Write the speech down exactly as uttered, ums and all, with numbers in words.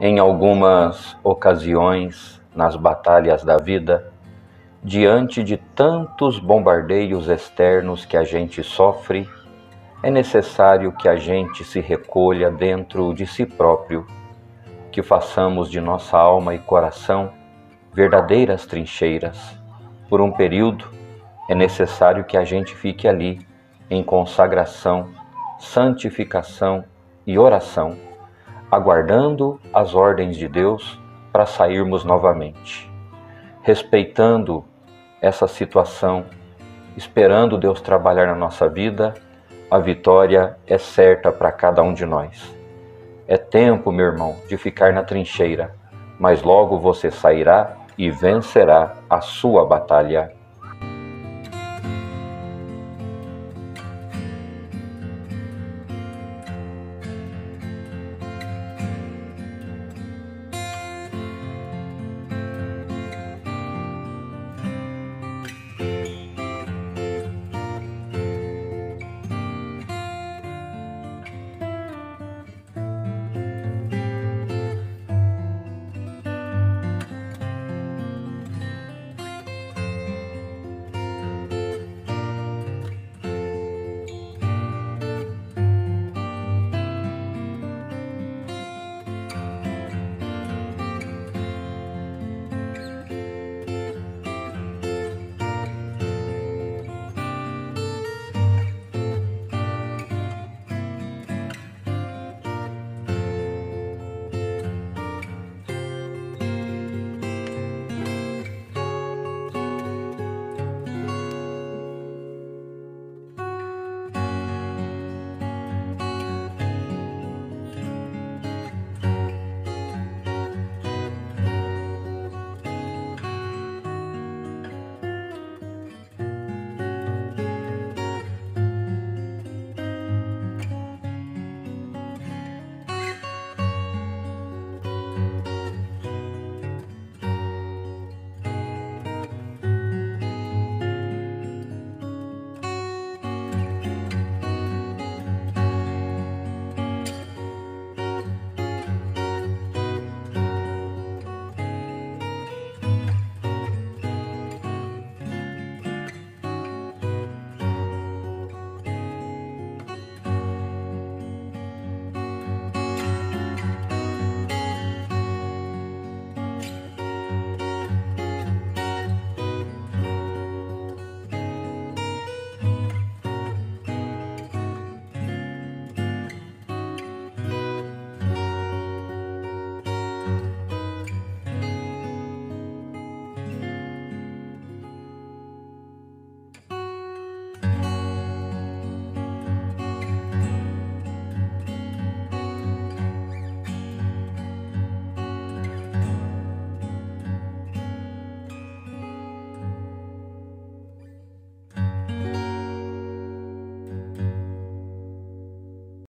Em algumas ocasiões, nas batalhas da vida, diante de tantos bombardeios externos que a gente sofre, é necessário que a gente se recolha dentro de si próprio, que façamos de nossa alma e coração verdadeiras trincheiras. Por um período, é necessário que a gente fique ali, em consagração, santificação e oração, aguardando as ordens de Deus para sairmos novamente. Respeitando essa situação, esperando Deus trabalhar na nossa vida, a vitória é certa para cada um de nós. É tempo, meu irmão, de ficar na trincheira, mas logo você sairá e vencerá a sua batalha.